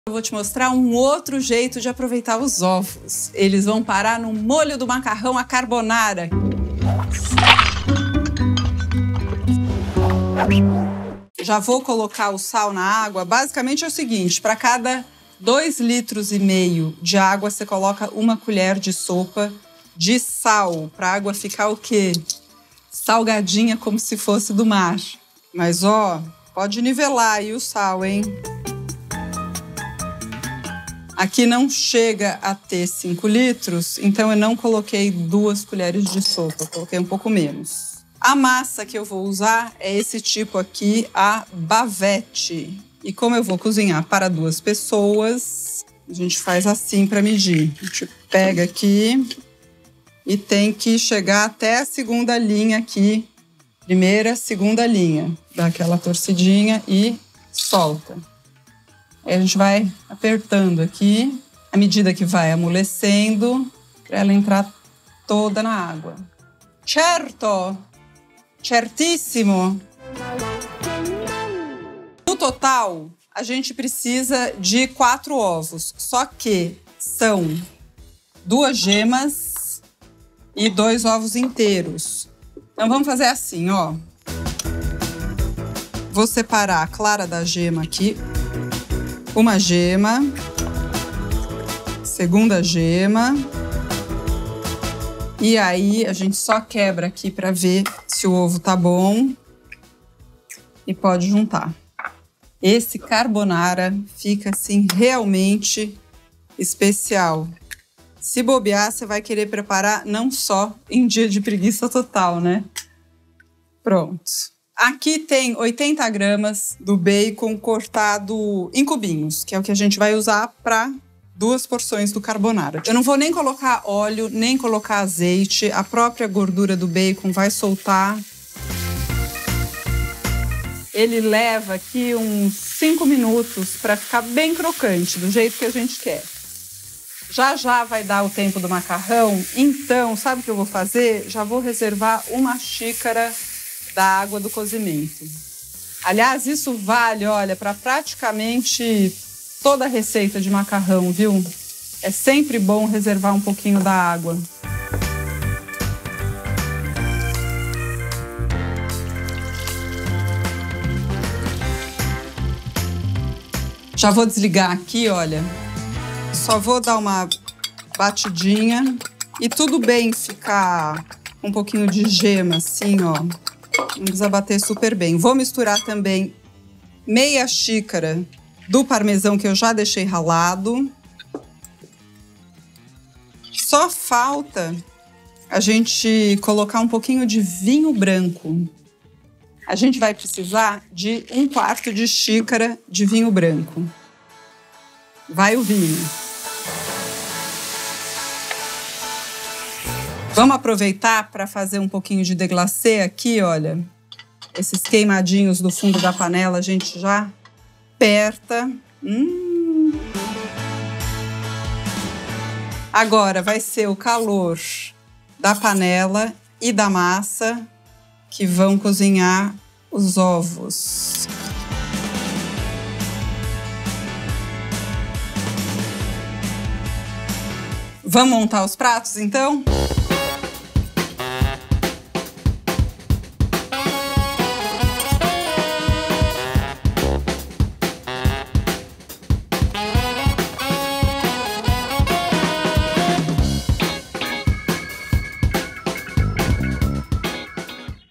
Eu vou te mostrar um outro jeito de aproveitar os ovos. Eles vão parar no molho do macarrão à carbonara. Já vou colocar o sal na água. Basicamente é o seguinte, para cada 2,5 litros de água, você coloca 1 colher de sopa de sal, para a água ficar o quê? Salgadinha, como se fosse do mar. Mas, ó, pode nivelar aí o sal, hein? Aqui não chega a ter 5 litros, então eu não coloquei 2 colheres de sopa, coloquei um pouco menos. A massa que eu vou usar é esse tipo aqui, a bavette. E como eu vou cozinhar para 2 pessoas, a gente faz assim para medir. A gente pega aqui e tem que chegar até a segunda linha aqui. Primeira, segunda linha. Dá aquela torcidinha e solta. Aí a gente vai apertando aqui, à medida que vai amolecendo, para ela entrar toda na água. Certo! Certíssimo! No total, a gente precisa de 4 ovos, só que são 2 gemas e 2 ovos inteiros. Então vamos fazer assim, ó. Vou separar a clara da gema aqui. Uma gema, segunda gema, e aí a gente só quebra aqui para ver se o ovo tá bom e pode juntar. Esse carbonara fica assim realmente especial. Se bobear, você vai querer preparar não só em dia de preguiça total, né? Pronto. Aqui tem 80 gramas do bacon cortado em cubinhos, que é o que a gente vai usar para 2 porções do carbonara. Eu não vou nem colocar óleo, nem colocar azeite. A própria gordura do bacon vai soltar. Ele leva aqui uns 5 minutos para ficar bem crocante, do jeito que a gente quer. Já já vai dar o tempo do macarrão, então, sabe o que eu vou fazer? Já vou reservar 1 xícara da água do cozimento. Aliás, isso vale, olha, para praticamente toda a receita de macarrão, viu? É sempre bom reservar um pouquinho da água. Já vou desligar aqui, olha. Só vou dar uma batidinha e tudo bem ficar um pouquinho de gema assim, ó. Não precisa bater super bem. Vou misturar também meia xícara do parmesão que eu já deixei ralado. Só falta a gente colocar um pouquinho de vinho branco. A gente vai precisar de 1/4 de xícara de vinho branco. Vai o vinho. Vamos aproveitar para fazer um pouquinho de deglacê aqui, olha. Esses queimadinhos do fundo da panela a gente já aperta. Agora vai ser o calor da panela e da massa que vão cozinhar os ovos. Vamos montar os pratos, então?